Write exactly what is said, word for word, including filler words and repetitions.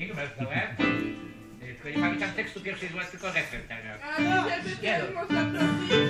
Nie chyba zdałem. Tylko nie pamiętam tekstu pierwszej zła, tylko refren teraz. Ale żeby Nie też no. można prosić.